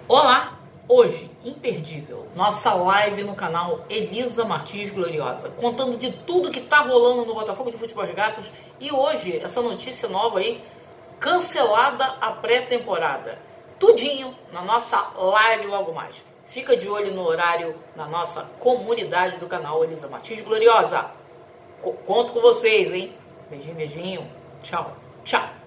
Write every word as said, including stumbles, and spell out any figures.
Olá! Hoje, imperdível, nossa live no canal Elisa Martins Gloriosa, contando de tudo que tá rolando no Botafogo de Futebol Regatas. E hoje, essa notícia nova aí, cancelada a pré-temporada. Tudinho na nossa live logo mais. Fica de olho no horário na nossa comunidade do canal Elisa Martins Gloriosa. Conto com vocês, hein? Beijinho, beijinho. Tchau, tchau.